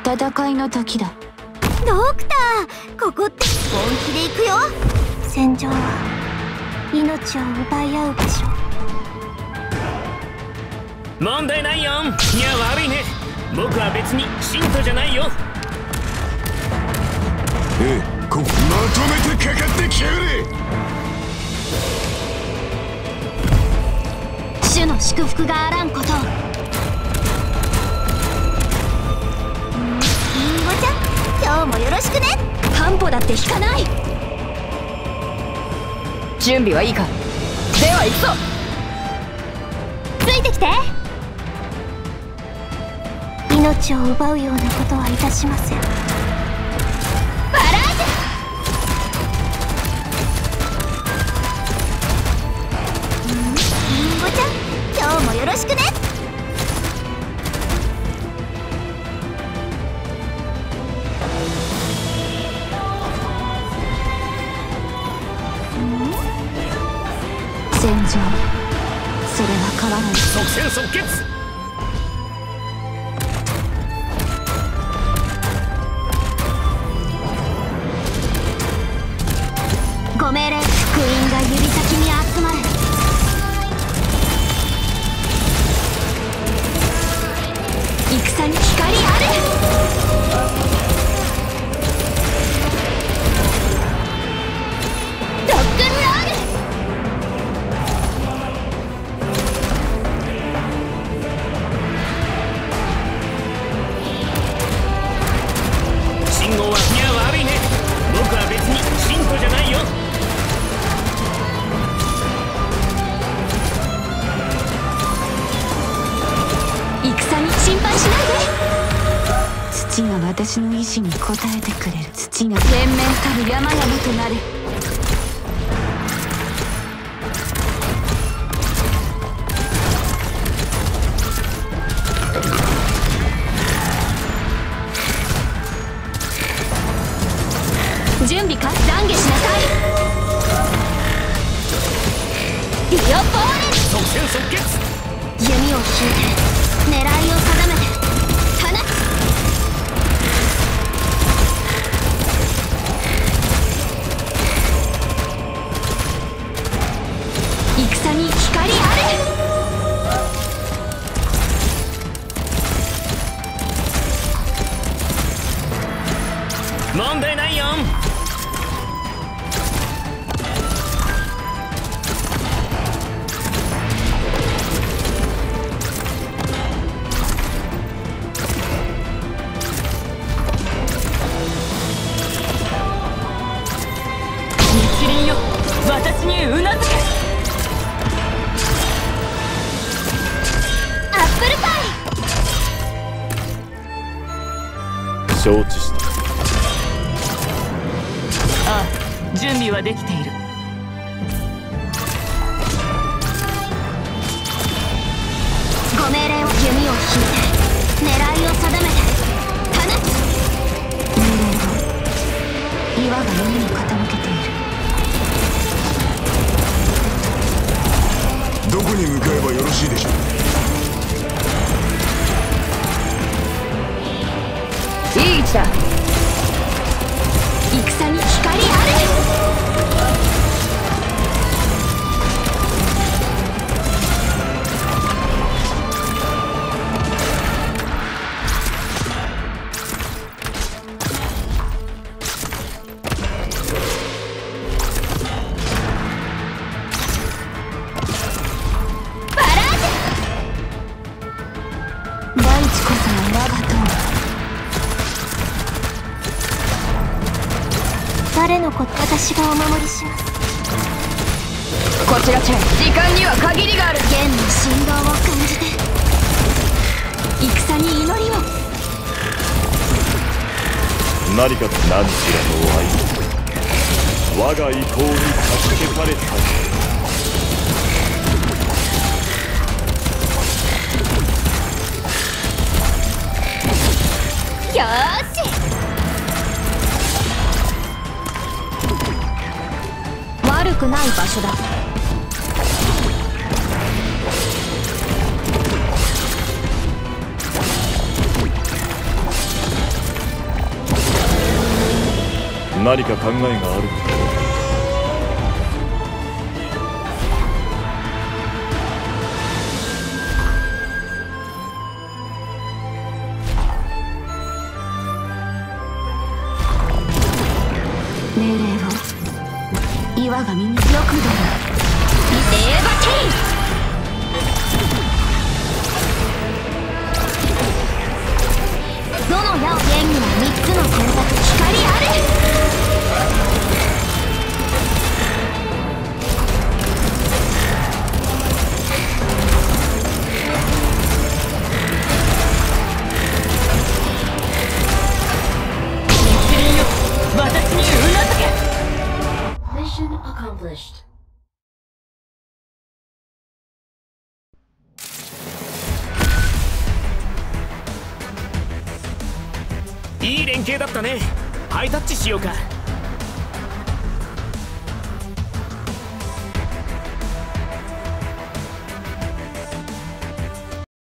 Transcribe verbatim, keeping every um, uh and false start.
戦いの時だ。 ドクター、ここって本気で行くよ。戦場は命を奪い合う場所。 問題ないよ。いや悪いね、僕は別に信徒じゃないよ。 ええ、こまとめてかかってきやがれ。 主の祝福があらんことを。リンゴちゃん、今日もよろしくね。 半歩だって引かない。準備はいいか。では行くぞ。 ついてきて。命を奪うようなことはいたしません。バラージュ。リンゴちゃん、今日もよろしくね。 戦場、それは変わらない。 即戦即決。 ご命令。福音が指先に集まる。 戦に光あれ。 ロックンロール。 信号は、いや悪いね、僕は別に信徒じゃないよ。 戦に心配しないで。土が私の意志に応えてくれる。土が連綿たる山々となる。準備か。懺悔しなさい。ディオポーレ。 即戦即決。 弓を引いて狙いを定めて放つ。 戦に光あれ。 問題ないよ。 私にうなずけ。 アップルパイ。承知した。 ああ、準備はできている。 ご命令を。弓を引いて狙いを定めて放つ。 命令後、岩が弓に傾けている。 どこに向かえばよろしいでしょう。 いい位置だ。戦に光あれ。 誰のこと。私がお守りします。 こちらチェン、時間には限りがある。 弦の振動を感じて戦に祈りを。 何かと何しらの愛、我が意向に助けられた。 よーし。悪くない場所だ。 何か考えがある。 命令を岩が身によく出る。レーバティどの矢を剣にはみっつの選択。光あれ。私にうなずけ。 Mission accomplished。 いい連携だったね。ハイタッチしようか。